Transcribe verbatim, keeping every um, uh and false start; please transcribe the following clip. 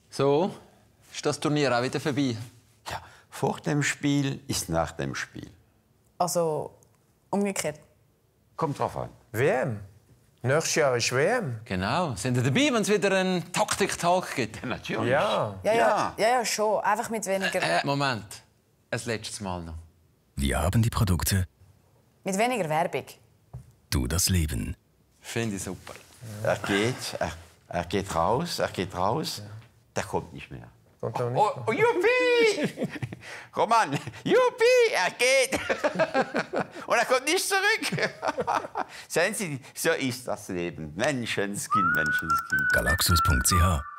So, ist das Turnier auch wieder vorbei? Ja, vor dem Spiel ist nach dem Spiel. Also umgekehrt. Kommt drauf an. W M? Nächstes Jahr ist W M. Genau. Sind ihr dabei, wenn es wieder einen Taktik-Talk gibt? Natürlich. Ja. Ja, ja, Ja. ja, ja, schon. Einfach mit weniger, Äh, Moment. Ein letztes Mal noch. Wir haben die Produkte, mit weniger Werbung. du das Leben. Finde ich super. Er geht, er, er geht raus, er geht raus, der kommt nicht mehr. Kommt noch nicht. Oh, oh Juppie! Roman, Juppie, er geht! Und er kommt nicht zurück. Sehen Sie, so ist das Leben. Menschenskind, Menschenskind. Galaxus punkt c h